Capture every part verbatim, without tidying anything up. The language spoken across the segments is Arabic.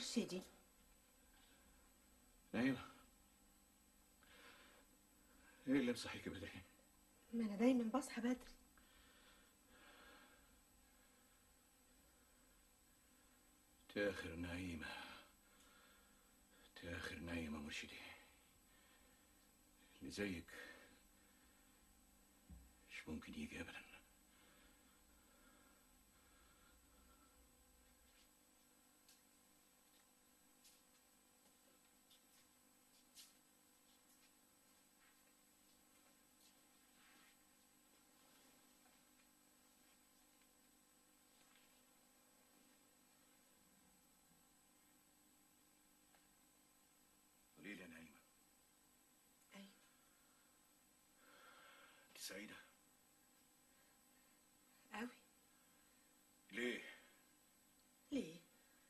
مرشدي. نايمة؟ ايه اللي مصحيك بدري؟ ما انا دايما بصحى بدري. تاخر نايمة، تاخر نايمة مرشدي. اللي زيك مش ممكن يجي ابدا. قولي لي يا نايمة، ايوه. انت سعيدة؟ قوي. ليه؟ ليه؟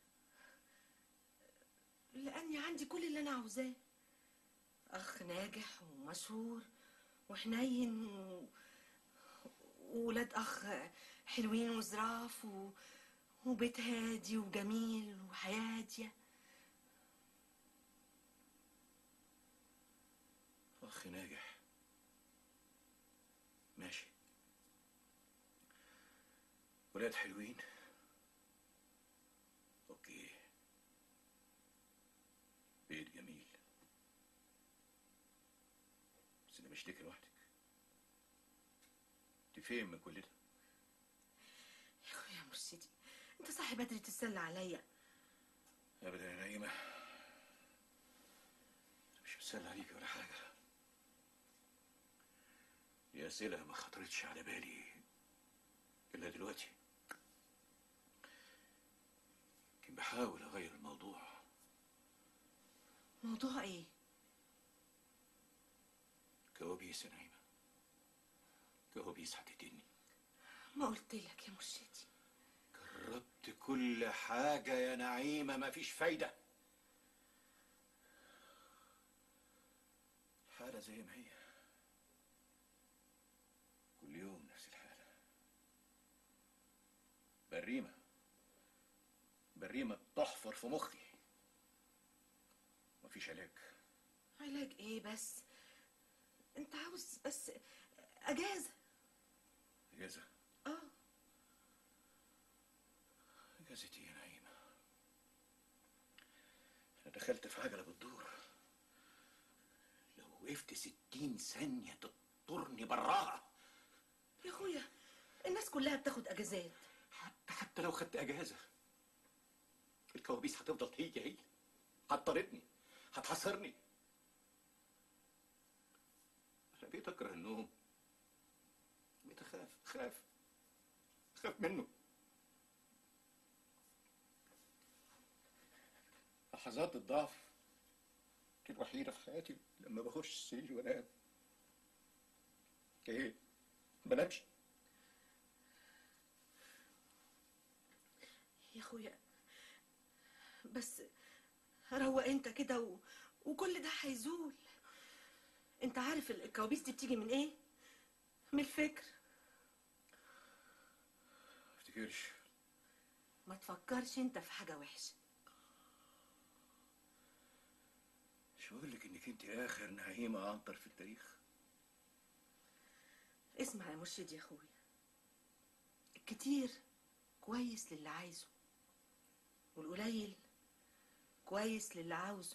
لاني عندي كل اللي انا عاوزاه، اخ ناجح ومشهور وحنين و... وولاد اخ حلوين وظراف و... وبيت هادي وجميل وحياة هادية. اخ ناجح ماشي، ولاد حلوين اوكي، بيت جميل، بس انا مشتكي لوحدك. انت فين من كل ده؟ يا اخويا مرشدي، انت صاحي بدري تتسلى عليا. ابدا يا نايمة، مش بتسأل عليكي ولا حاجة. دي أسئلة ما خطرتش على بالي إلا دلوقتي. يمكن بحاول أغير الموضوع. موضوع ايه؟ كوابيس يا نايمة، كوابيس هتقتلني. ما قلت لك يا مرشدي؟ جربت كل حاجة يا نعيمة، مفيش فايدة. الحالة زي ما هي، كل يوم نفس الحالة. بريمة بريمة بتحفر في مخي. مفيش علاج. علاج ايه بس؟ انت عاوز بس اجازة. اجازة؟ اه. اجازة ايه يا نعيمة؟ انا دخلت في عجلة بتدور، لو وقفت ستين ثانية تضطرني براها. يا اخويا الناس كلها بتاخد اجازات. حتى حتى لو خدت اجازة، الكوابيس هتفضل هي هي، هتطاردني، هتحصرني. انا بقيت اكره النوم، بقيت اخاف خاف خاف منه. لحظات الضعف الوحيدة في حياتي لما بخش السرير وانام. ايه؟ بنامش. يا اخويا بس روق انت كده و... وكل ده هيزول. انت عارف الكوابيس دي بتيجي من ايه؟ من الفكر. افتكرش. ما تفكرش انت في حاجة وحشة. مش بقول لك انك انت اخر نعيمة عنتر في التاريخ؟ اسمع يا مرشد يا اخويا، الكتير كويس للي عايزه، والقليل كويس للي عاوزه،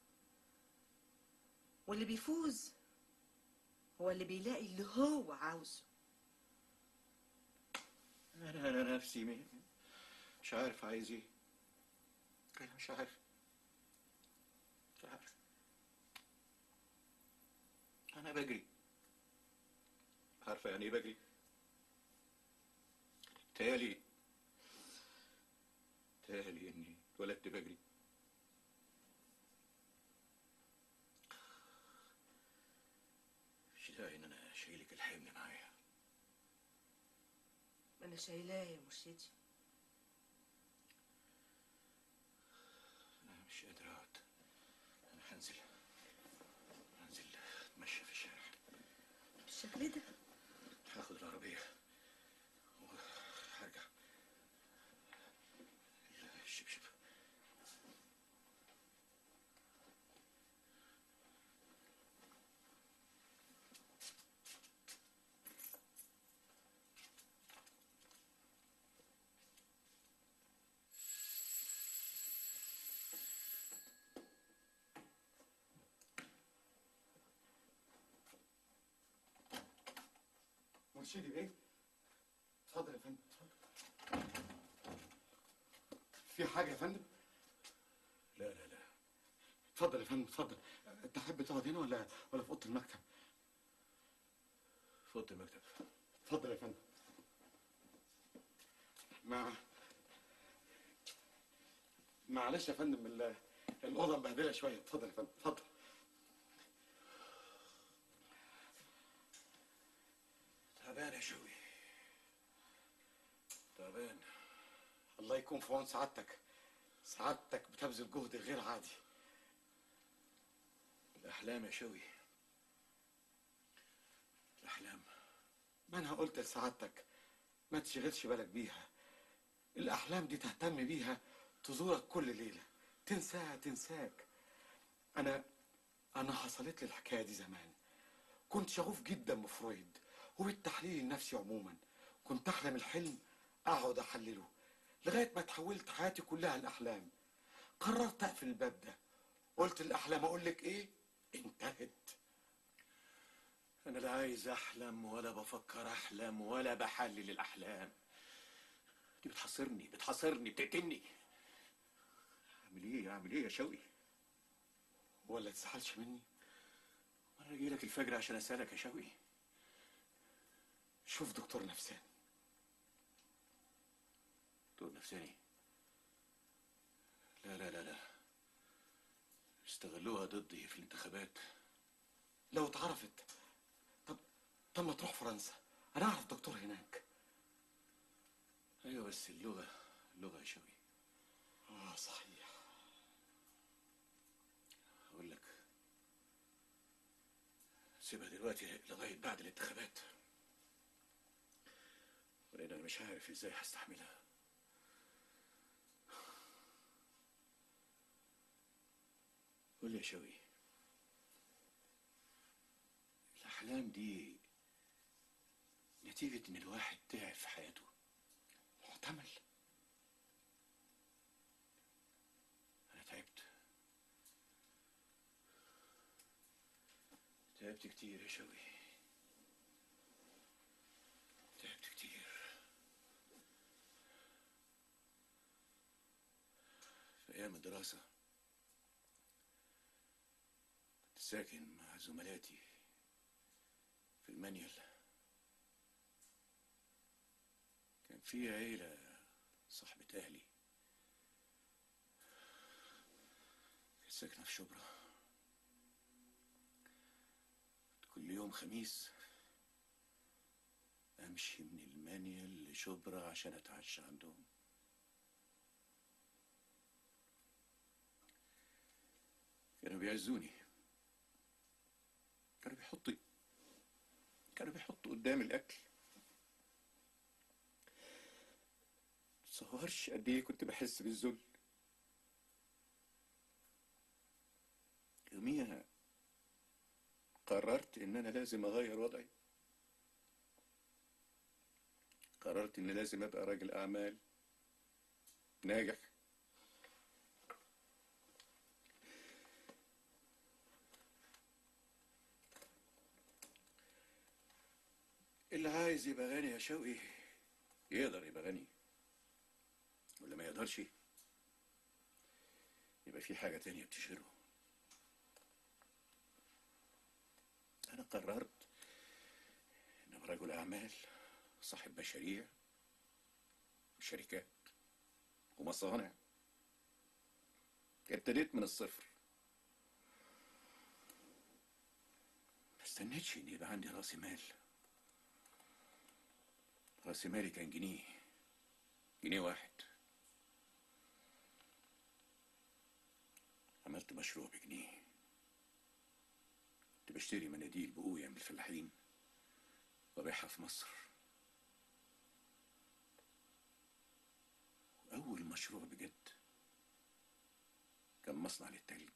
واللي بيفوز هو اللي بيلاقي اللي هو عاوزه. انا انا نفسي مش عارف عايز ايه. انا مش عارف مش عارف انا بجري. عارفه يعني ايه بجري؟ تالي تالي اني اتولدت بجري. مش داعي ان انا شايلك الحمل معايا. انا شايلاه يا مرشدي. انا مش قادر اقعد، انا هنزل هنزل اتمشى في الشارع. بالشكل ده؟ هاخد العربية وهرجع. الشبشب رشيدي بيه، اتفضل يا فندم اتفضل. في حاجه يا فندم؟ لا لا لا. اتفضل يا فندم اتفضل. تحب تقعد هنا ولا ولا في اوضه المكتب؟ في اوضه المكتب. اتفضل يا فندم. مع معلش يا فندم، ال- الاوضه مبهدله شويه. اتفضل يا فندم اتفضل. تعبان يا شوقي، تعبان. الله يكون في عون سعادتك. سعادتك بتبذل جهد غير عادي. الاحلام يا شوقي، الاحلام. ما انا قلت لسعادتك ما تشغلش بالك بيها. الاحلام دي تهتم بيها، تزورك كل ليله، تنساها تنساك. انا انا حصلت لي الحكايه دي زمان. كنت شغوف جدا بفرويد وبالتحليل النفسي عموما. كنت احلم الحلم اقعد احلله لغايه ما تحولت حياتي كلها الاحلام. قررت اقفل الباب ده. قلت الاحلام اقول لك ايه، انتهت. انا لا عايز احلم ولا بفكر احلم ولا بحلل الاحلام. دي بتحصرني بتحصرني بتقتلني. اعمل ايه اعمل ايه يا شوقي؟ ولا تزعلش مني. انا جاي لك الفجر عشان اسالك يا شوقي. شوف دكتور نفساني. دكتور نفساني؟ لا لا لا لا، استغلوها ضدي في الانتخابات. لو اتعرفت. طب طب ما تروح فرنسا، انا اعرف دكتور هناك. ايوه بس اللغه، اللغه يا شوقي. اه صحيح. اقول لك سيبها دلوقتي لغايه بعد الانتخابات، ولان انا مش عارف ازاي هستحملها. قول لي يا شوقي، الاحلام دي نتيجه ان الواحد تعب في حياته؟ محتمل. انا تعبت، تعبت كتير يا شوقي، تعبت كتير. في ايام الدراسه كنت ساكن مع زملاتي في المانيال. كان في عيلة صاحبة أهلي كانت ساكنة في شبرا. كل يوم خميس أمشي من المانيال لشبرا عشان أتعشى عندهم. كانوا بيعزوني، كانوا بيحطوا كانوا بيحطوا قدامي الأكل. متصورش قد ايه كنت بحس بالذل. يوميها قررت ان انا لازم اغير وضعي. قررت اني لازم ابقى راجل اعمال ناجح. اللي عايز يبقى غني يا شوقي يقدر يبقى غني، واللي ما يقدرش يبقى في حاجة تانية بتشغله. أنا قررت إن أبقى رجل أعمال صاحب مشاريع وشركات ومصانع. ابتديت من الصفر، ما استنيتش إن يبقى عندي رأس مال. رأس مالي كان جنيه، جنيه واحد. عملت مشروع بجنيه، كنت بشتري مناديل بقوية من الفلاحين وابيعها في مصر. وأول مشروع بجد كان مصنع للتلج.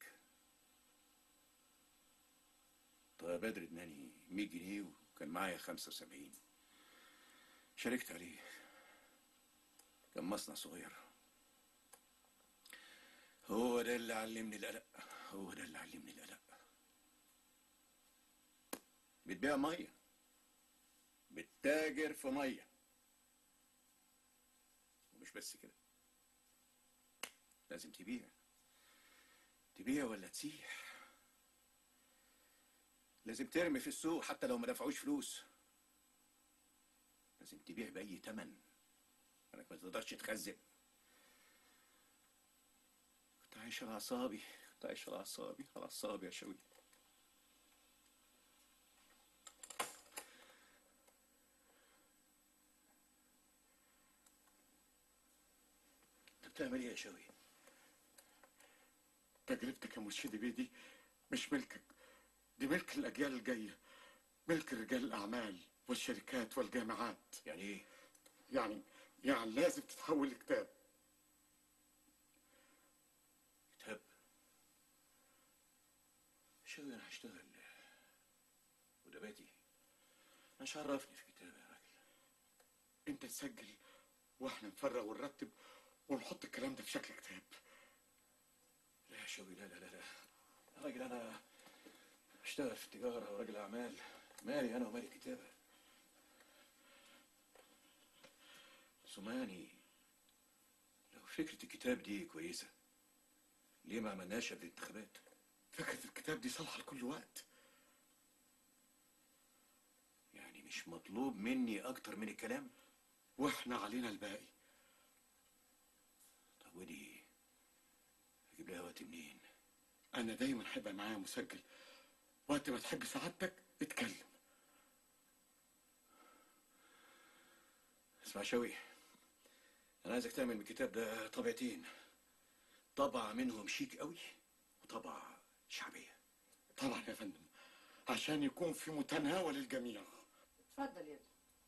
طيب بدر اداني مية جنيه وكان معايا خمسة وسبعين، شاركت عليه. كان مصنع صغير. هو ده اللي علمني القلق، هو ده اللي علمني القلق. بتبيع ميه، بتتاجر في ميه. ومش بس كده، لازم تبيع. تبيع ولا تسيح. لازم ترمي في السوق حتى لو ما دفعوش فلوس. لازم تبيع بأي تمن، انك ما تقدرش تخزن. كنت عايش على اعصابي، كنت عايش على اعصابي على اعصابي يا شوقي. انت بتعمل ايه يا شوقي؟ تجربتك يا مرشدي بيه دي مش ملكك، دي ملك الأجيال الجاية، ملك رجال الأعمال والشركات والجامعات. يعني ايه؟ يعني يعني لازم تتحول لكتاب. كتاب؟ شوقي انا هشتغل وده باتي. مش عرفني في كتاب يا راجل. انت تسجل واحنا نفرغ ونرتب ونحط الكلام ده في شكل كتاب. لا يا شوقي، لا لا لا لا يا راجل، انا اشتغل في التجارة وراجل اعمال. مالي انا ومالي الكتابة؟ سمعني، لو فكرة الكتاب دي كويسة ليه ما عملناش قبل الانتخابات؟ فكرة الكتاب دي صالحة لكل وقت. يعني مش مطلوب مني اكتر من الكلام؟ واحنا علينا الباقي. طب ودي اجيب لها وقت منين؟ انا دايما هبقى معايا مسجل، وقت ما تحب سعادتك اتكلم. اسمع شوي، انا عايزك تعمل من الكتاب ده طبعتين، طبعة منهم شيك قوي وطبعة شعبية. طبعا يا فندم، عشان يكون في متناول الجميع. اتفضل يا ابني.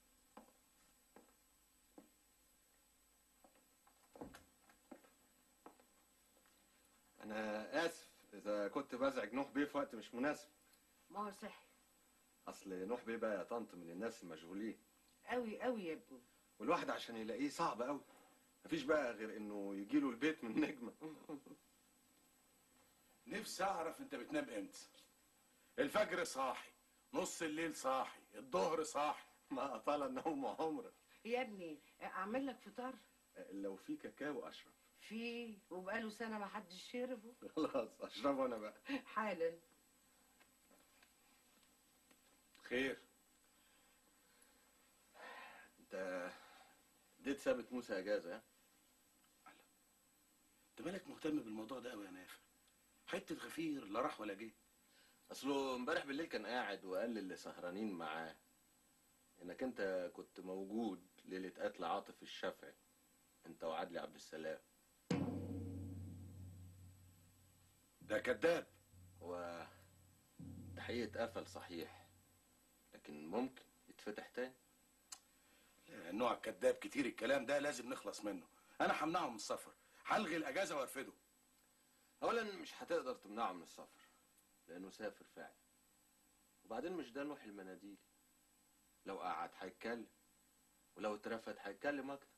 أنا آسف إذا كنت بزعج نوح بيه في وقت مش مناسب. ما هو صحي أصل نوح بيه بقى يا طنط من الناس المشغولين قوي قوي يا ابني. والواحد عشان يلاقيه صعب قوي. مفيش بقى غير إنه يجيله البيت من نجمة. نفسي اعرف انت بتنام امتى؟ الفجر صاحي، نص الليل صاحي، الظهر صاحي. ما أطال النوم عمره. يا ابني اعمل لك فطار؟ لو في كاكاو أشرب. في، وبقاله سنه ما حدش شربه. خلاص أشربه أنا بقى. حالا. خير. أنت اديت ثابت موسى إجازة ها؟ انت مالك مهتم بالموضوع ده قوي يا نافع؟ حته غفير لا راح ولا جه. أصله امبارح بالليل كان قاعد وقال للي سهرانين معاه إنك أنت كنت موجود ليلة قتل عاطف الشافعي، أنت وعدلي عبد السلام. ده كذاب. هو التحقيق اتقفل صحيح، لكن ممكن يتفتح تاني. النوع الكذاب كتير، الكلام ده لازم نخلص منه. انا همنعه من السفر، هلغي الاجازه وارفده. اولا مش هتقدر تمنعه من السفر لانه سافر فعلا، وبعدين مش ده نوح المناديل. لو قعد هيتكلم، ولو اترفد هيتكلم اكتر.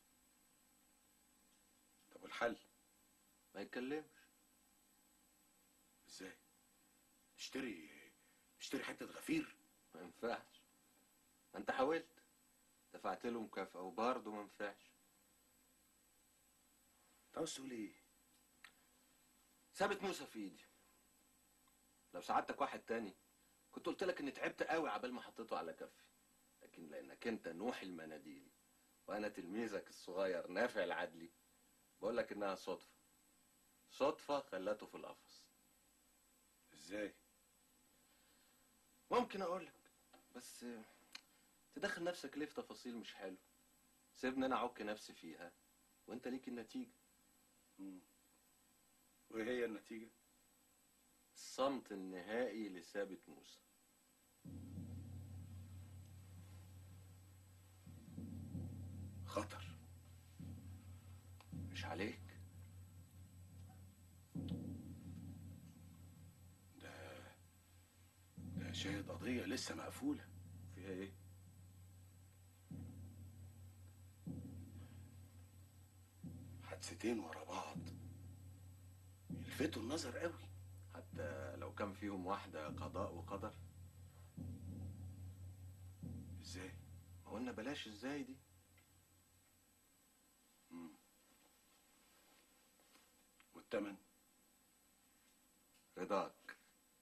طب والحل؟ ما يتكلمش. ازاي؟ اشتري اشتري حته غفير؟ ما ينفعش. ما انت حاولت، دفعت له مكافأة وبرضه ما ينفعش. انت عاوز تقول ايه؟ ثابت موسى في ايدي. لو ساعدتك واحد تاني كنت قلت لك اني تعبت قوي عبال ما حطيته على كفي، لكن لانك انت نوح المناديل وانا تلميذك الصغير نافع العدلي، بقول لك انها صدفة. صدفة خلته في القفص. ازاي؟ ممكن اقول لك، بس تدخل نفسك ليه في تفاصيل مش حلو. سيبني انا اعك نفسي فيها وانت ليك النتيجة. مم. وايه هي النتيجه؟ الصمت النهائي لثابت موسى. خطر. مش عليك. ده ده شاهد قضيه لسه مقفوله. فيها ايه؟ حادثتين ورا بعض يلفتوا النظر قوي. حتى لو كان فيهم واحدة قضاء وقدر. ازاي؟ قلنا بلاش ازاي دي. مم. والتمن؟ رضاك.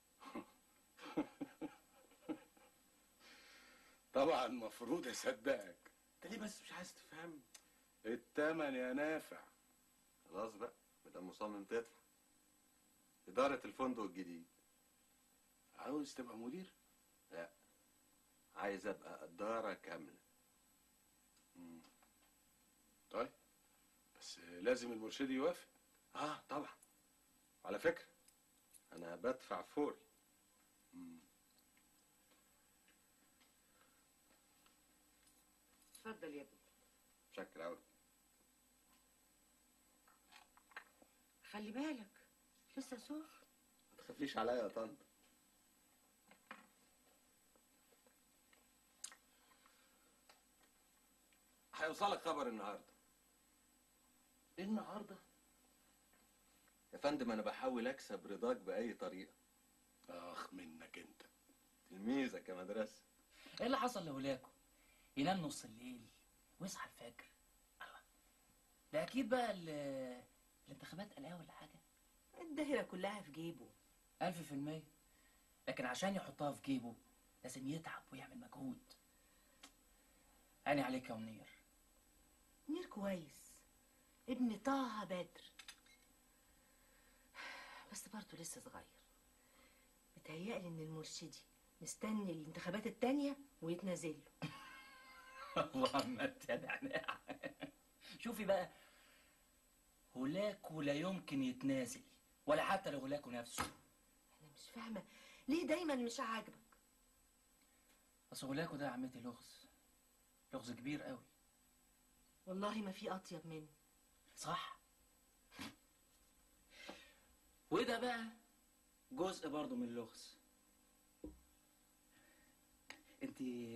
طبعا المفروض اصدقك. انت ليه بس مش عايز تفهم؟ التمن يا نافع. خلاص بقى، مدام مصمم تدفع. إدارة الفندق الجديد. عاوز تبقى مدير؟ لا، عايز ابقى إدارة كاملة. مم. طيب، بس لازم المرشد يوافق. اه طبعا. على فكرة انا بدفع فوري. مم. اتفضل يا ابني. شكرا قوي. خلي بالك لسه سخن. ما تخافيش عليا يا طنط. هيوصلك خبر النهارده. ايه النهارده؟ يا فندم انا بحاول اكسب رضاك باي طريقه. اخ منك انت. تلميذك يا مدرسه. ايه اللي حصل لولاكو؟ ينام نص الليل ويصحى الفجر. الله، ده اكيد بقى ال- الانتخابات قلقاه ولا حاجه. الدايرة كلها في جيبه. ألف في المية. لكن عشان يحطها في جيبه لازم يتعب ويعمل مجهود. عيني عليك يا منير. منير كويس، ابن طه بدر، بس برضه لسه صغير. متهيألي ان المرشدي مستني الانتخابات التانية ويتنازل له. الله ما تنعنع. شوفي بقى، هولاكو لا يمكن يتنازل، ولا حتى لو هولاكو نفسه. انا مش فاهمة ليه دايما مش عاجبك. بس هولاكو ده يا عمتي لغز، لغز كبير قوي. والله ما في اطيب منه. صح. وده بقى جزء برضه من اللغز. انت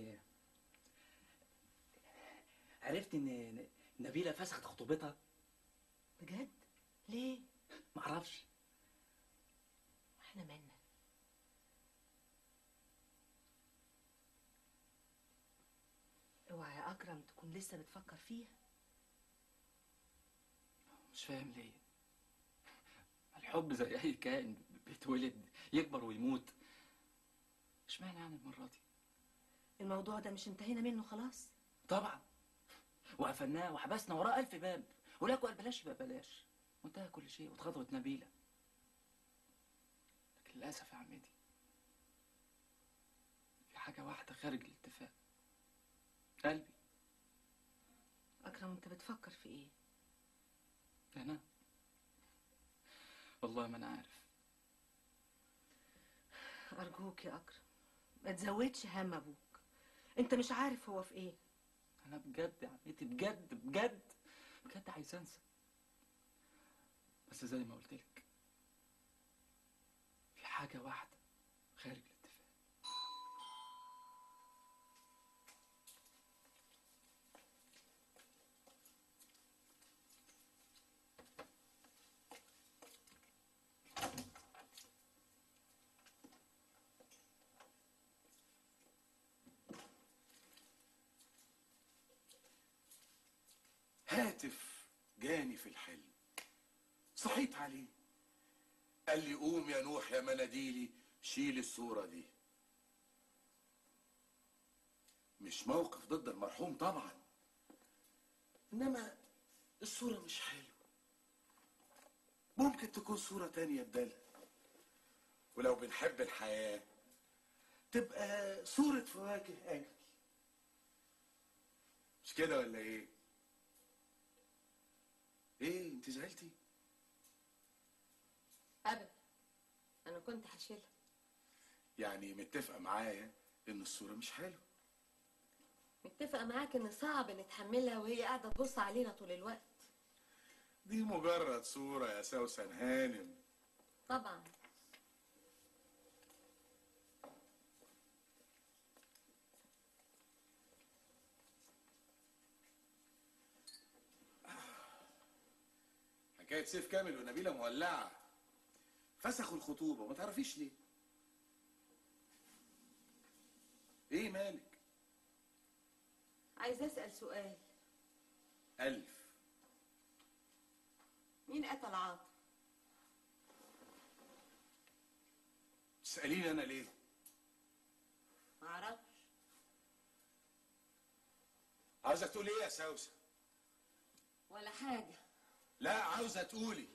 عرفتي ان نبيلة فسخت خطوبتها؟ بجد؟ ليه؟ معرفش. احنا مالنا؟ اوعى يا اكرم تكون لسه بتفكر فيها. مش فاهم ليه. الحب زي اي كائن بيتولد يكبر ويموت. اشمعنى يعني المرة دي؟ الموضوع ده مش انتهينا منه خلاص؟ طبعا. وقفلناه وحبسنا وراه ألف باب، ولاكو قال بلاش يبقى بلاش، وانتهى كل شيء واتخطبت نبيلة. لكن للأسف يا عمتي في حاجة واحدة خارج الاتفاق. قلبي. اكرم انت بتفكر في ايه؟ أنا والله ما أنا عارف. ارجوك يا اكرم ما تزودش هم ابوك. انت مش عارف هو في ايه. أنا بجد يا عمتي، بجد بجد بجد عايز أنسى. بس زي ما قلت لك، في حاجة واحدة خارج الاتفاق. هاتف جاني في الحلم، صحيت عليه قال لي قوم يا نوح يا مناديلي شيل الصورة دي. مش موقف ضد المرحوم طبعا، انما الصورة مش حلوة، ممكن تكون صورة تانية بدالها. ولو بنحب الحياة تبقى صورة فواكه أجمل. مش كده ولا ايه؟ ايه انت زعلتي؟ ابدا، انا كنت هشيلها. يعني متفقة معايا ان الصورة مش حلوة؟ متفقه معاك ان صعب نتحملها وهي قاعده تبص علينا طول الوقت. دي مجرد صورة يا سوسن هانم. طبعا. حكاية سيف كامل ونبيلة مولعة، فسخوا الخطوبة، ما تعرفيش ليه؟ ايه مالك؟ عايزة اسأل سؤال. ألف. مين قتل عاطف؟ تسأليني أنا ليه؟ معرفش. عاوزة تقولي إيه يا سوسة؟ ولا حاجة. لا، عاوزة تقولي.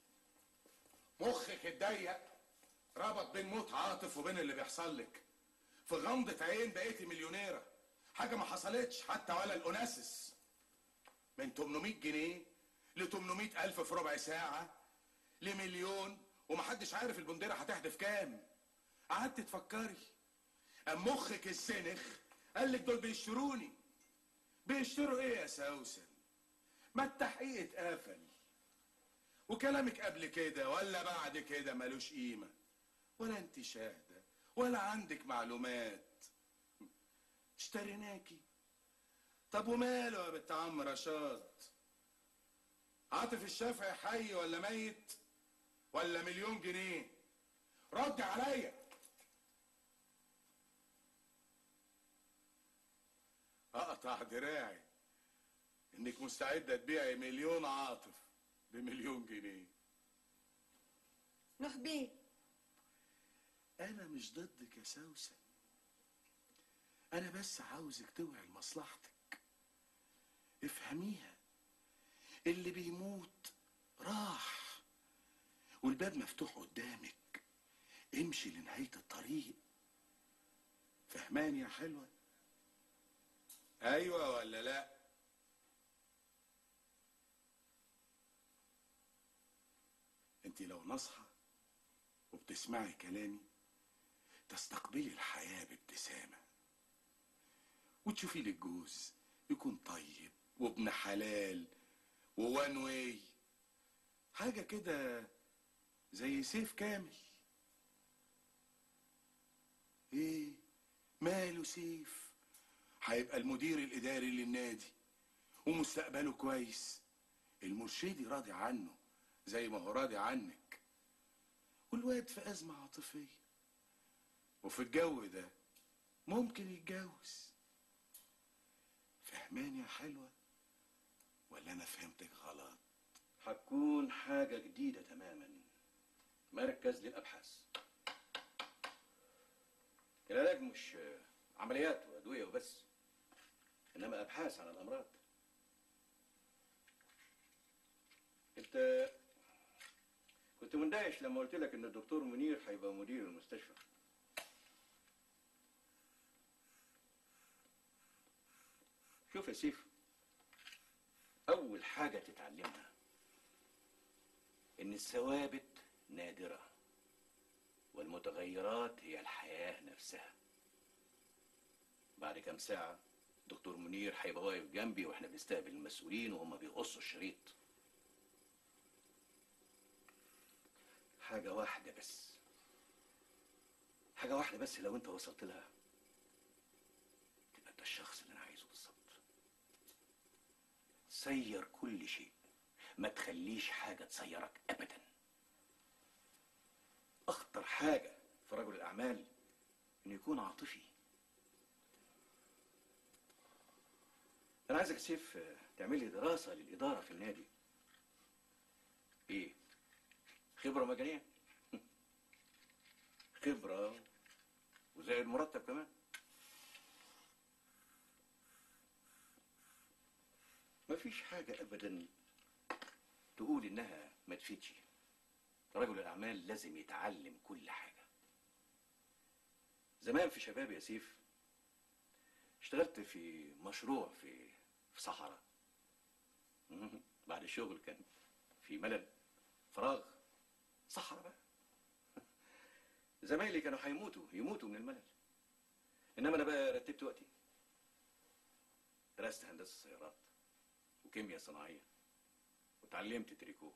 مخك اتضيق ربط بين موت عاطف وبين اللي بيحصل لك. في غمضة عين بقيتي مليونيرة، حاجة ما حصلتش حتى ولا الأناسس. من تمنمية جنيه ل تمنمية ألف في ربع ساعة لمليون، ومحدش عارف البنديرة هتحدف كام. قعدت تفكري، أم مخك السنخ قالك دول بيشتروني. بيشتروا إيه يا سوسن؟ ما التحقيق اتقفل، وكلامك قبل كده ولا بعد كده ملوش قيمة، ولا انت شاهدة ولا عندك معلومات. اشتريناكي. طب وماله يا بنت عم رشاد؟ عاطف الشافعي حي ولا ميت ولا مليون جنيه؟ رد عليا. اقطع دراعي انك مستعدة تبيعي مليون عاطف بمليون جنيه. نوح بيه، انا مش ضدك يا سوسن، انا بس عاوزك توعي لمصلحتك. افهميها، اللي بيموت راح والباب مفتوح قدامك، امشي لنهاية الطريق. فهماني يا حلوة؟ ايوه ولا لا؟ انت لو ناصحة وبتسمعي كلامي تستقبلي الحياة بابتسامة، وتشوفي لك جوز يكون طيب وابن حلال ووان واي، حاجة كده زي سيف كامل. ايه ماله سيف؟ هيبقى المدير الاداري للنادي ومستقبله كويس، المرشدي راضي عنه زي ما هو راضي عنك، والواد في ازمة عاطفية، وفي الجو ده ممكن يتجوز. فهمان يا حلوة ولا انا فهمتك غلط؟ هتكون حاجة جديدة تماما، مركز للأبحاث. العلاج مش عمليات وأدوية وبس، إنما أبحاث عن الأمراض. أنت كنت مندهش لما قلت لك إن الدكتور منير هيبقى مدير المستشفى. شوف يا سيف، أول حاجة تتعلمها إن الثوابت نادرة والمتغيرات هي الحياة نفسها. بعد كام ساعة دكتور منير هيبقى واقف جنبي واحنا بنستقبل المسؤولين وهم بيقصوا الشريط. حاجة واحدة بس، حاجة واحدة بس لو انت وصلت لها تبقى انت الشخص اللي انا عايزه بالظبط. سير كل شيء، ما تخليش حاجة تسيرك ابدا. اخطر حاجة في رجل الاعمال انه يكون عاطفي. انا عايزك يا سيف تعمل لي دراسة للادارة في النادي. ايه؟ خبرة مجانية؟ خبرة وزائد مرتب كمان. مفيش حاجة ابدا تقول انها ما تفيدش. رجل الاعمال لازم يتعلم كل حاجة. زمان في شباب يا سيف اشتغلت في مشروع في في صحراء. بعد الشغل كان في ملل فراغ، صحراء بقى. زمايلي كانوا هيموتوا يموتوا من الملل، انما انا بقى رتبت وقتي، درست هندسه سيارات وكيمياء صناعيه وتعلمت تريكو.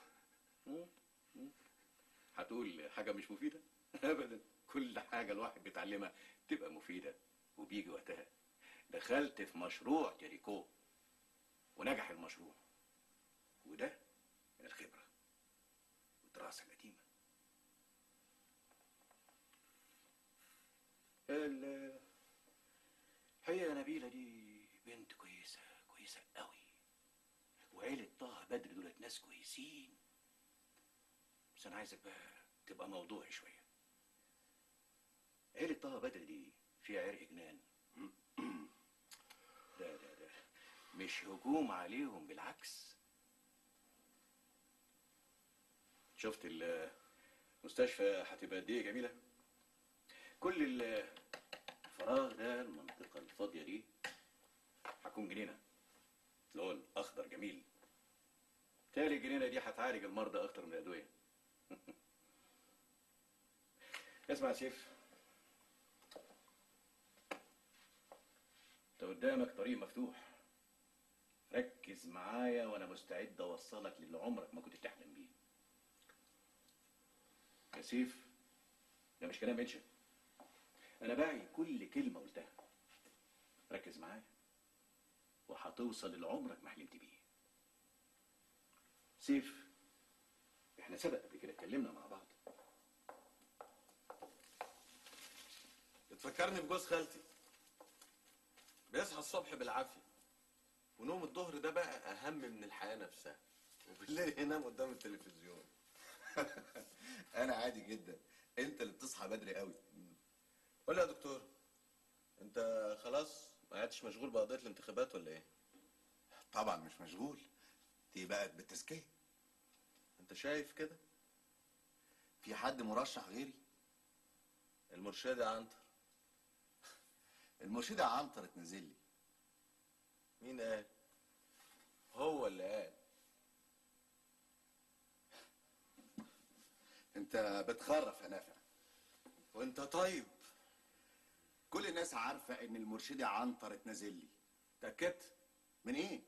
هتقول حاجه مش مفيده؟ ابدا، كل حاجه الواحد بيتعلمها تبقى مفيده وبيجي وقتها. دخلت في مشروع تريكو ونجح المشروع، وده من الخبره والدراسه القديمه. الحقيقه يا نبيله دي بنت كويسة كويسة قوي، وعيلة طه بدر دولت ناس كويسين. بس أنا عايزك بقى تبقى موضوعي شوية. عيلة طه بدر دي فيها عرق جنان. ده ده ده مش هجوم عليهم، بالعكس. شفت المستشفى هتبقى قد ايه جميلة؟ كل الفراغ ده، المنطقة الفاضية دي هتكون جنينة لون أخضر جميل. تالي الجنينة دي هتعالج المرضى أكتر من الأدوية. اسمع يا سيف، انت قدامك طريق مفتوح. ركز معايا وانا مستعد اوصلك للي عمرك ما كنت تحلم بيه. يا سيف، ده مش كلام انشا، انا باعي كل كلمه قلتها. ركز معايا وهتوصل للي عمرك ما حلمت بيه. سيف، احنا سبق قبل كده اتكلمنا مع بعض. بتفكرني بجوز خالتي، بيصحى الصبح بالعافيه، ونوم الظهر ده بقى اهم من الحياه نفسها، وبالليل ينام قدام التلفزيون. انا عادي جدا، انت اللي بتصحى بدري قوي. قول لي يا دكتور، انت خلاص ما عادش مشغول بقضيه الانتخابات ولا ايه؟ طبعا مش مشغول، دي بقت بالتزكيه. انت شايف كده؟ في حد مرشح غيري؟ المرشده عنتر. المرشده عنتر اتنزل لي. مين قال؟ هو اللي قال. انت بتخرف يا نافع. وانت طيب. كل الناس عارفه ان المرشده عنتر اتنزل لي. اتاكدت؟ من ايه؟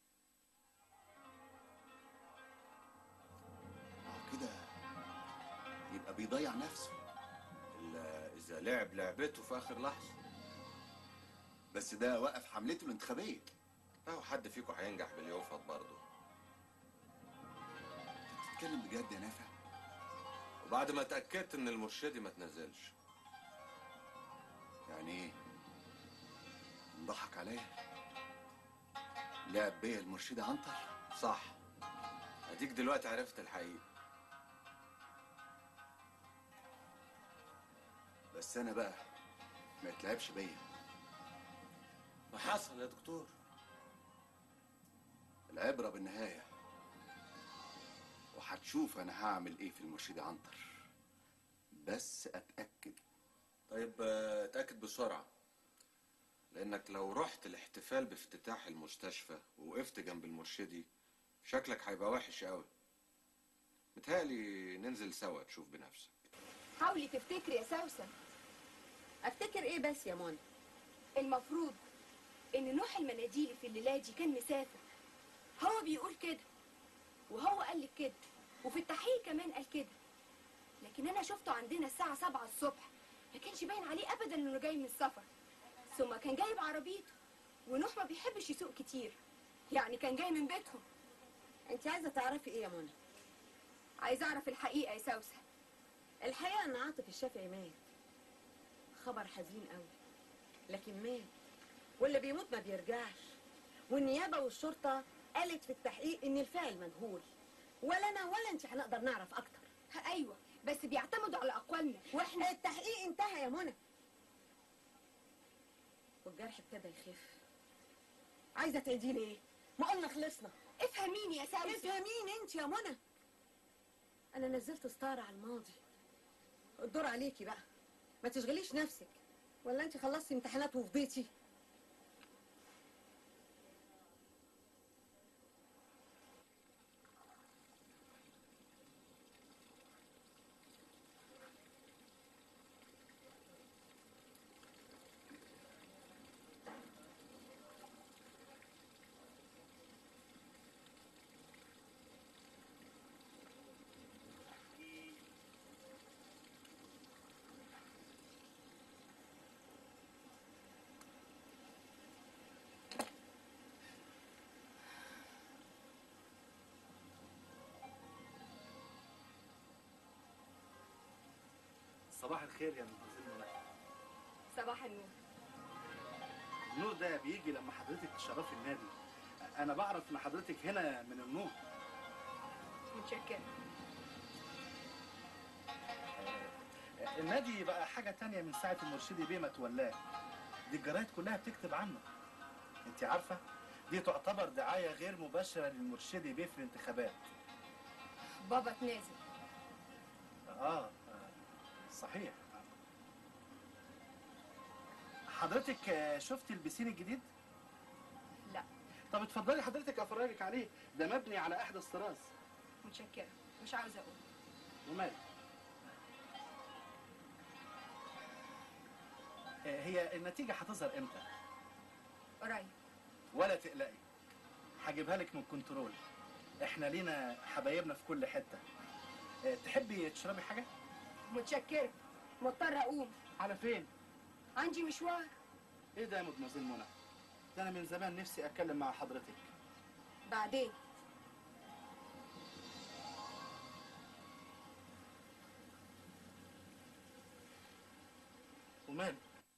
اه كده يبقى بيضيع نفسه. الا اذا لعب لعبته في اخر لحظه. بس ده وقف حملته الانتخابيه. اهو حد فيكم هينجح باليوفط برضه. بتتكلم بجد يا نافع؟ وبعد ما اتاكدت ان المرشدي ما تنزلش. يعني ايه؟ انضحك عليا؟ لعب بيا المرشده عنتر؟ صح، اديك دلوقتي عرفت الحقيقه. بس انا بقى ما يتلعبش بيا. ما حصل يا دكتور؟ العبره بالنهايه، وهتشوف انا هعمل ايه في المرشده عنتر. بس اتاكد. طيب اتاكد بسرعه، لانك لو رحت الاحتفال بافتتاح المستشفى ووقفت جنب المرشدي شكلك هيبقى وحش قوي. متهيألي ننزل سوا تشوف بنفسك. حاولي تفتكري يا سوسن. افتكر ايه بس يا منى؟ المفروض ان نوح المناديلي في الليله دي كان مسافر. هو بيقول كده، وهو قال لك كده، وفي التحقيق كمان قال كده. لكن انا شفته عندنا الساعه سبعة الصبح، ما كانش باين عليه ابدا انه جاي من السفر. ثم كان جاي بعربيته، ونوح ما بيحبش يسوق كتير، يعني كان جاي من بيتهم. انت عايزه تعرفي ايه يا منى؟ عايزه اعرف الحقيقه يا سوسن. الحقيقه ان عاطف الشافعي مات. خبر حزين قوي، لكن مات، واللي بيموت ما بيرجعش. والنيابه والشرطه قالت في التحقيق ان الفاعل مجهول. ولا انا ولا انت هنقدر نعرف اكتر. ايوه، بس بيعتمدوا على اقوالنا واحنا. التحقيق انتهى يا منى، والجرح ابتدى يخف. عايزه تعيدي لي ايه؟ ما قلنا خلصنا. افهميني يا سوسن. افهميني انت يا منى. انا نزلت ستاره على الماضي، الدور عليكي بقى، ما تشغليش نفسك. ولا انت خلصتي امتحانات وفضيتي؟ صباح الخير يا مدمزيل منى. صباح النور. النور ده بيجي لما حضرتك تشرفي النادي. انا بعرف ان حضرتك هنا من النور. متشكرة. النادي بقى حاجة تانية من ساعة المرشدي بيه ما تولاه. دي الجرايد كلها بتكتب عنه. انت عارفة دي تعتبر دعاية غير مباشرة للمرشدي بيه في الانتخابات. بابا تنازل. اه صحيح. حضرتك شفت البسين الجديد؟ لا. طب اتفضلي حضرتك افرجك عليه، ده مبني على احدث طراز. متشكرة، مش عاوزة اقول. ومال؟ هي النتيجة هتظهر امتى؟ قريب. ولا تقلقي، هجيبها لك من كنترول. احنا لينا حبايبنا في كل حتة. تحبي تشربي حاجة؟ متشكرة، مضطرة اقوم. على فين؟ عندي مشوار. ايه ده يا مدمزيل منى؟ ده انا من زمان نفسي اتكلم مع حضرتك. بعدين. ومال؟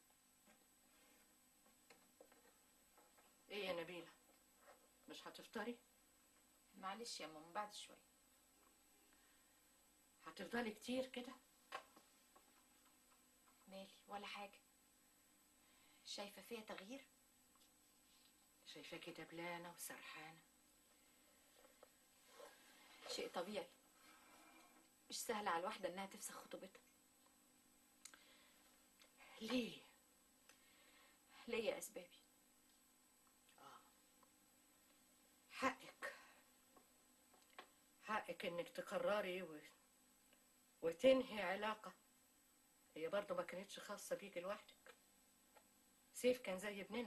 ايه يا نبيلة، مش هتفطري؟ معلش يا ماما بعد شوية. هتفضلي كتير كده؟ مالي ولا حاجة. شايفة فيها تغيير؟ شايفاكي دبلانة وسرحانة. شيء طبيعي، مش سهل على الواحدة انها تفسخ خطوبتها. ليه؟ ليا اسبابي. اه حقك، حقك انك تقرري و... وتنهي علاقة هي برضه ما كانتش خاصة بيكي لوحدك. سيف كان زي ابننا،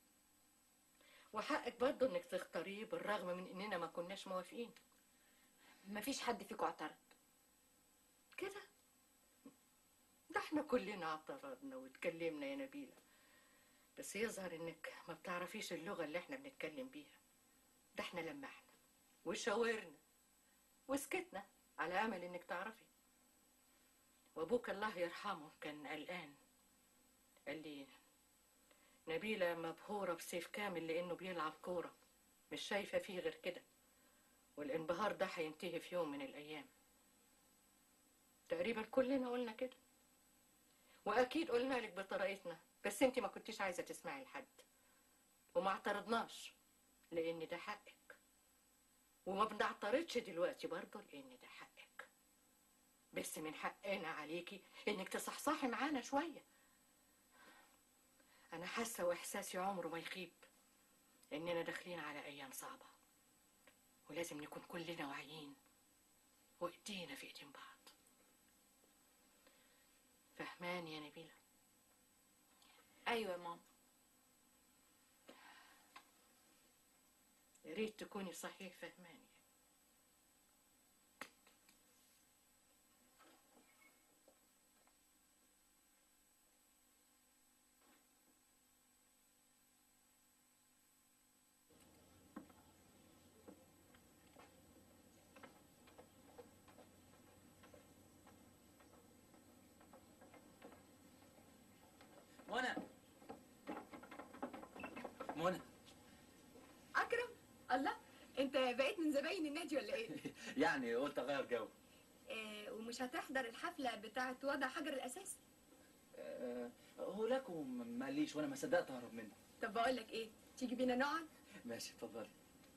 وحقك برضه انك تختاريه بالرغم من اننا ما كناش موافقين. مفيش حد فيكم اعترض كده؟ ده احنا كلنا اعترضنا واتكلمنا يا نبيلة، بس يظهر انك ما بتعرفيش اللغة اللي احنا بنتكلم بيها. ده احنا لمحنا وشاورنا وسكتنا على امل انك تعرفي. وابوك الله يرحمه كان قلقان، قال لي نبيلة مبهورة بسيف كامل لانه بيلعب كورة، مش شايفة فيه غير كده، والانبهار ده هينتهي في يوم من الايام. تقريبا كلنا قلنا كده، واكيد قلنا لك بطريقتنا، بس انت ما كنتيش عايزة تسمعي لحد، وما اعترضناش لان ده حقك، وما بنعترضش دلوقتي برضه لان ده حقك، بس من حقنا عليكي انك تصحصحي معانا شوية. انا حاسة واحساسي عمره ما يخيب اننا داخلين على ايام صعبة، ولازم نكون كلنا واعيين وايدينا في ايدين بعض. فهماني يا نبيلة؟ ايوه يا ماما. يا ريت تكوني صحيح فهماني. منى منى اكرم، الله، انت بقيت من زباين النادي ولا ايه؟ يعني قلت اغير جو. آه ومش هتحضر الحفله بتاعه وضع حجر الاساس؟ أه هو لكم ما قاليش وانا ما صدقت اهرب منه. طب بقول لك ايه، تيجي بينا نقعد؟ ماشي اتفضلي.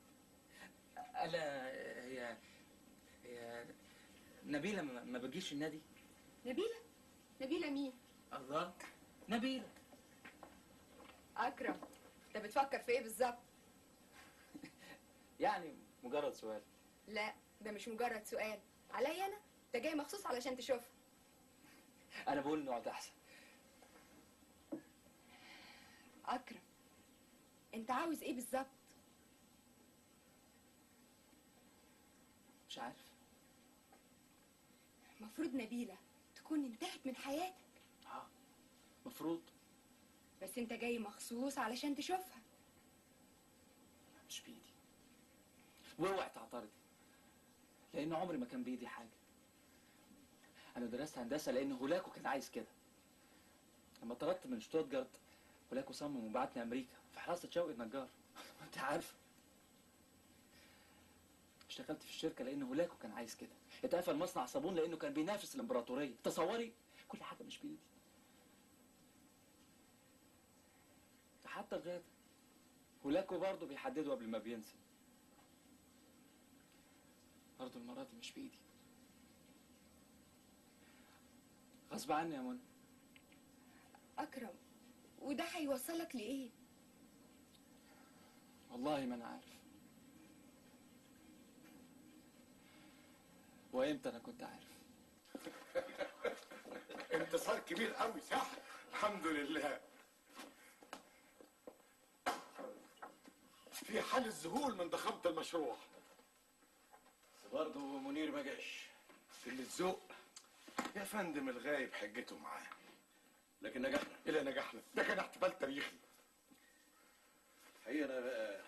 الا هي هي نبيلة ما ما بتجيش النادي؟ نبيله؟ نبيله مين؟ الله، نبيلة. اكرم، انت بتفكر في ايه بالظبط؟ يعني مجرد سؤال. لا ده مش مجرد سؤال، عليا انا، انت جاي مخصوص علشان تشوفها. انا بقول نقعد احسن. اكرم، انت عاوز ايه بالظبط؟ مش عارف. المفروض نبيله تكون انتهت من حياتك. اه مفروض. بس انت جاي مخصوص علشان تشوفها. مش بايدي، واوعي تعترضي، لان عمري ما كان بايدي حاجه. انا درست هندسه لان هولاكو كان عايز كده. لما طردت من شتوتجارت هولاكو صمم وبعتني امريكا في حراسه شوقي النجار. انت عارف، اشتغلت في الشركه لان هولاكو كان عايز كده. اتقفل مصنع صابون لانه كان بينافس الامبراطوريه. تصوري، كل حاجه مش بايدي، حتى الغدا. هولاكو برضه بيحدده قبل ما بينسى. برضه المره دي مش بايدي، غصب عني يا منى. اكرم، وده هيوصلك لايه؟ والله ما انا عارف. وامتى انا كنت عارف؟ انتصار كبير قوي، صح؟ الحمد لله. في حال الذهول من ضخامة المشروع. برضه منير ما جاش. اللي الذوق يا فندم، الغايب حجته معاه. لكن نجحنا. إلى نجحنا، ده كان احتفال تاريخي. حقيقة أنا بقى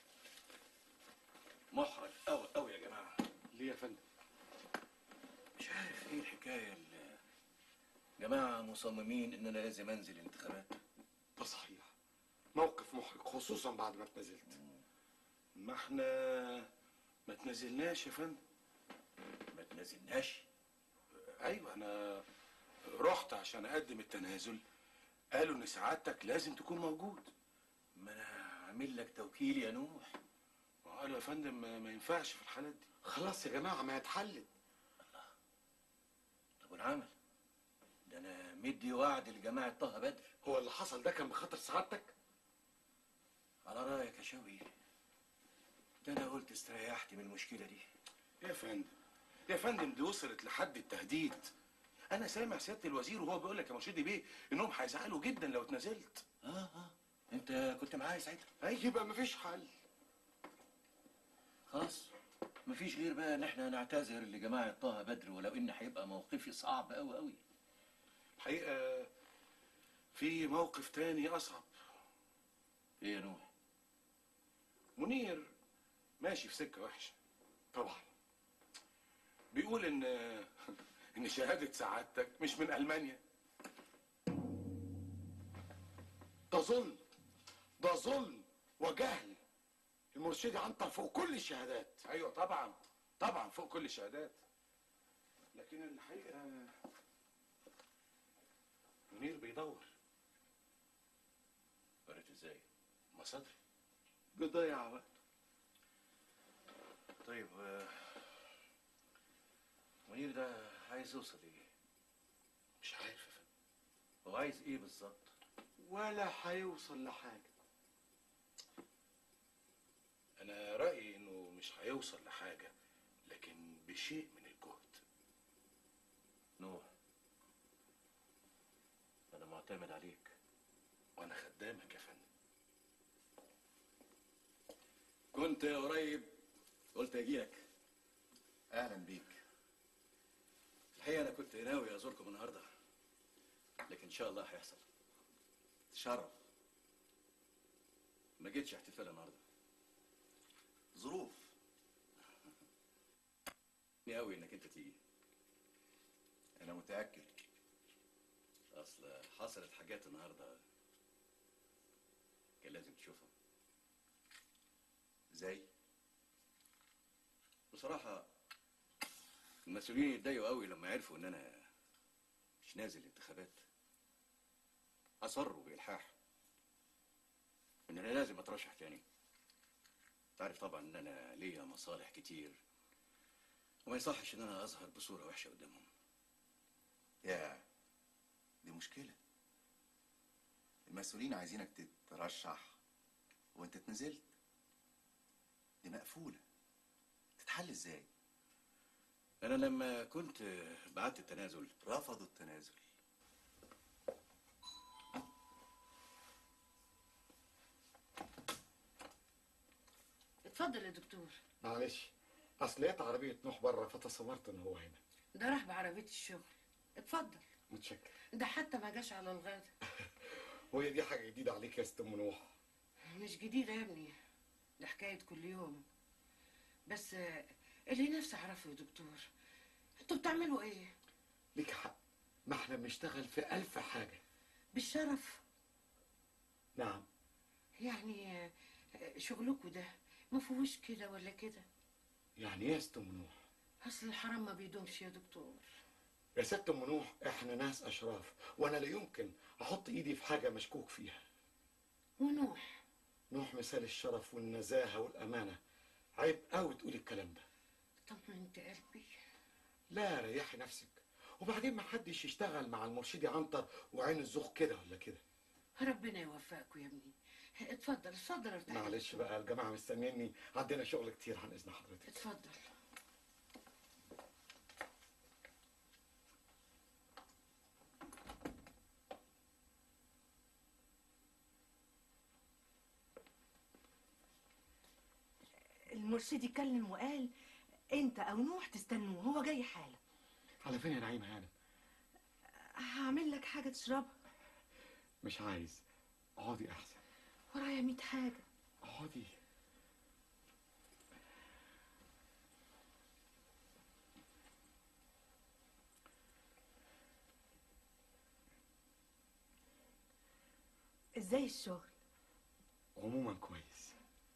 محرج أوي أوي يا جماعة. ليه يا فندم؟ مش عارف إيه الحكاية. الجماعة مصممين إن أنا لازم أنزل الانتخابات. ده صحيح، موقف محرج خصوصا بعد ما اتنزلت. ما احنا ما تنزلناش يا فندم. ما تنزلناش؟ ايوه، انا رحت عشان اقدم التنازل، قالوا ان سعادتك لازم تكون موجود. ما انا عامل لك توكيل يا نوح. قالوا يا فندم ما ما ينفعش في الحالات دي. خلاص يا جماعه، ما اتحلت. الله، طب والعمل ده انا مدي وعد لجماعه طه بدر. هو اللي حصل ده كان بخاطر سعادتك؟ على رايك يا شوقي، ده انا قلت استريحت من المشكله دي. يا فندم يا فندم دي وصلت لحد التهديد. انا سامع سياده الوزير وهو بيقول لك يا مرشدي بيه انهم هيزعلوا جدا لو اتنازلت. اه اه انت كنت معايا ساعتها. اي يبقى مفيش حل. خلاص، مفيش غير بقى ان احنا نعتذر لجماعه طه بدر، ولو ان هيبقى موقفي صعب قوي قوي. الحقيقه في موقف تاني اصعب. ايه يا نوح؟ منير ماشي في سكه وحشه طبعا. بيقول ان ان شهاده سعادتك مش من المانيا. ده ظلم، ده ظلم وجهل. المرشدي عنتر فوق كل الشهادات. ايوه طبعا طبعا فوق كل الشهادات، لكن الحقيقه منير بيدور. قريت ازاي؟ مصادري. بيضيع وقت. طيب آه، منير ده عايز يوصل ايه؟ مش عارف يا فندم. هو عايز ايه بالظبط؟ ولا هيوصل لحاجه. انا رايي انه مش هيوصل لحاجه، لكن بشيء من الجهد. نوح، انا معتمد عليك. وانا خدامك يا فندم. كنت قريب قلت اجيلك. اهلا بيك. الحقيقه انا كنت ناوي ازوركم النهارده، لكن ان شاء الله هيحصل. شرف. ما جيتش احتفال النهارده. ظروف. قوي انك انت تيجي. انا متاكد. اصل حصلت حاجات النهارده كان لازم تشوفها. زي بصراحه المسؤولين اتضايقوا قوي لما عرفوا ان انا مش نازل الانتخابات. اصروا بالحاح ان انا لازم اترشح تاني. تعرف طبعا ان انا ليا مصالح كتير، وما يصحش ان انا اظهر بصوره وحشه قدامهم. يا دي مشكله. المسؤولين عايزينك تترشح وانت اتنزلت. دي مقفوله، تتحل ازاي؟ انا لما كنت بعت التنازل رفضوا التنازل. اتفضل يا دكتور. معلش، اصل لقيت عربيه نوح بره فتصورت ان هو هنا. ده راح بعربيه الشغل. اتفضل. متشكر. ده حتى ما جاش على الغدا. وهي دي حاجه جديده عليك يا ست ام نوح؟ مش جديده يا ابني، ده حكايه كل يوم. بس اللي نفسي اعرفه يا دكتور، انتوا بتعملوا ايه؟ ليك حق، ما احنا بنشتغل في ألف حاجه. بالشرف. نعم. يعني آه، شغلكوا ده ما فيهوش كده ولا كده؟ يعني ايه يا ست ام نوح؟ اصل الحرام ما بيدومش يا دكتور. يا ست ام نوح، احنا ناس اشراف، وانا لا يمكن احط ايدي في حاجه مشكوك فيها. ونوح؟ نوح مثال الشرف والنزاهه والامانه. عيب قوي تقولي الكلام ده. طمنت قلبي. لا ريحي نفسك. وبعدين ما حدش يشتغل مع المرشدي عنتر وعين الزوخ كده ولا كده. ربنا يوفقكوا يا ابني. اتفضل اتفضل ارتاح. معلش بقى، الجماعه مستنيني، عندنا شغل كتير عن اذن حضرتك. اتفضل. المرشد يكلم وقال انت او نوح تستنوه، هو جاي حالا. على فين يا نعيم هانم؟ هعمل لك حاجه تشربها. مش عايز، اقعدي احسن. ورايا ميت حاجه. اقعدي. ازاي الشغل؟ عموما كويس.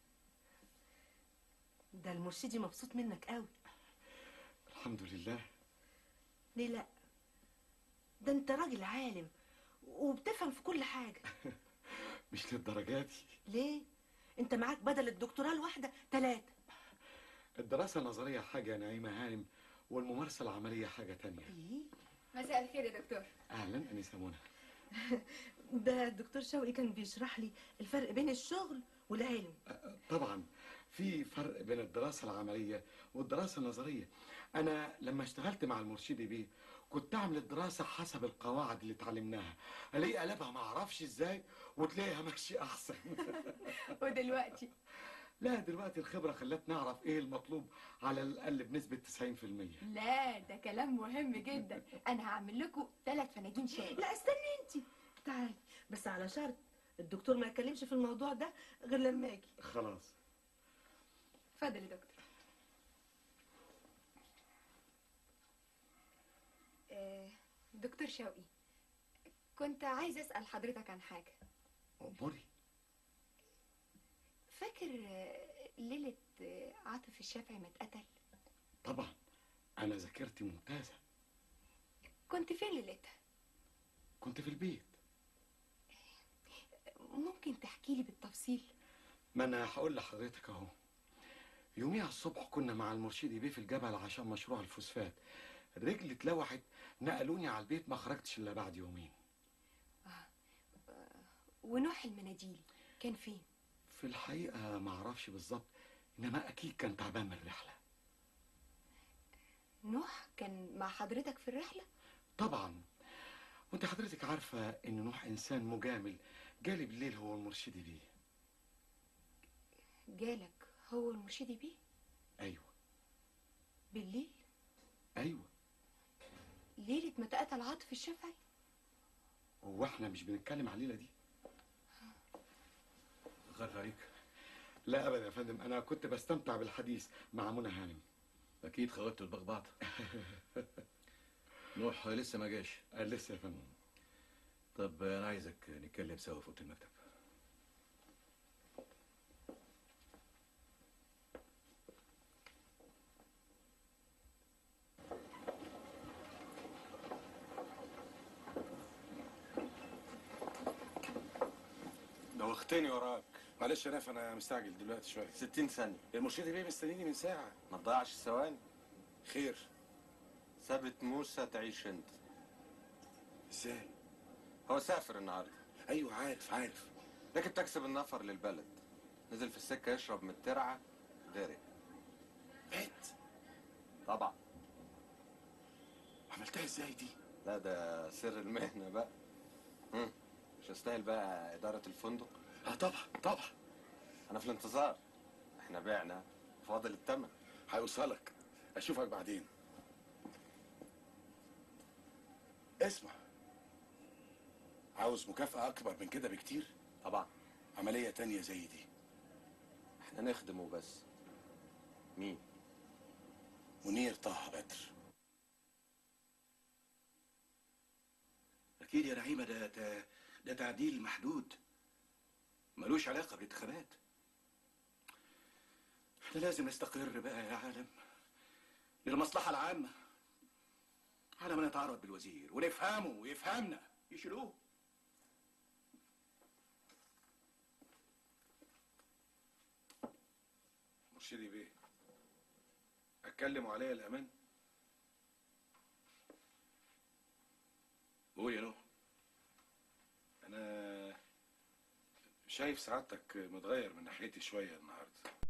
ده المرشدي مبسوط منك قوي. الحمد لله. ليه لا؟ ده انت راجل عالم وبتفهم في كل حاجه. مش للدرجه دي. ليه؟ انت معاك بدل الدكتوراه الواحده ثلاثه. الدراسه النظريه حاجه يا نعيمه هانم، والممارسه العمليه حاجه تانية. مساء الخير يا دكتور. اهلا انسه منى. ده الدكتور شوقي كان بيشرح لي الفرق بين الشغل والعلم. طبعا في فرق بين الدراسه العمليه والدراسه النظريه. انا لما اشتغلت مع المرشدي بيه كنت اعمل الدراسه حسب القواعد اللي اتعلمناها، الاقي قلبها ما اعرفش ازاي وتلاقيها ماشيه احسن. ودلوقتي؟ لا دلوقتي الخبره خلتني اعرف ايه المطلوب على الاقل بنسبه تسعين في المية. لا ده كلام مهم جدا. انا هعمل لكم ثلاث فناجين شاي. لا استني انت، تعالي بس على شرط الدكتور ما يتكلمش في الموضوع ده غير لما اجي. خلاص. اتفضل يا دكتور. آه، دكتور شوقي، كنت عايز اسال حضرتك عن حاجه. اموري. فاكر آه، ليله آه، عاطف الشافعي ما اتقتل؟ طبعا انا ذاكرتي ممتازه. كنت فين ليلتها؟ كنت في البيت. ممكن تحكي لي بالتفصيل؟ ما انا هقول لحضرتك اهو. يوميها الصبح كنا مع المرشدي بيه في الجبل عشان مشروع الفوسفات. رجلي اتلوحت، نقلوني على البيت، ما خرجتش الا بعد يومين. آه. آه. ونوح المناديل كان فين؟ في الحقيقه ما اعرفش بالظبط، انما اكيد كان تعبان من الرحله. نوح كان مع حضرتك في الرحله؟ طبعا. وانت حضرتك عارفه ان نوح انسان مجامل، جالي بالليل هو المرشدي بيه. جالك هو المرشدي بيه؟ ايوه. بالليل؟ ايوه. ليله ما اتقتل عاطف الشافعي؟ هو احنا مش بنتكلم على الليله دي؟ غير عليك. لا ابدا يا فندم، انا كنت بستمتع بالحديث مع منى هانم. اكيد خواتوا البغباط. نوح لسه ما جاش؟ لسه يا فندم. طب انا عايزك نتكلم سوا في اوضه المكتب. دوختني وراك. معلش يا ناف، انا مستعجل دلوقتي شويه. ستين ثانيه. المرشدي بيه مستنيني من ساعه. ما تضيعش الثواني. خير؟ ثابت موسى تعيش انت. ازاي؟ هو سافر النهارده. ايوه عارف عارف. لكن تكسب النفر للبلد. نزل في السكه يشرب من الترعه غرق. مات؟ طبعا. عملتها ازاي دي؟ لا ده سر المهنه بقى. هم. مش هستاهل بقى اداره الفندق؟ اه طبعا طبعا. انا في الانتظار. احنا بعنا فاضل الثمن. هيوصلك. اشوفك بعدين. اسمع، عاوز مكافأة أكبر من كده بكتير؟ طبعا. عملية تانية زي دي. احنا نخدمه بس. مين؟ منير طه بدر. أكيد يا نعيمة، ده ده, ده تعديل محدود. ملوش علاقة بالانتخابات. احنا لازم نستقر بقى يا عالم للمصلحة العامة. على ما نتعرض بالوزير ونفهمه ويفهمنا يشيلوه. مرشدي بيه، اتكلم عليا الامان؟ قول يا نوح. انا شايف سعادتك متغير من ناحيتي شويه النهارده.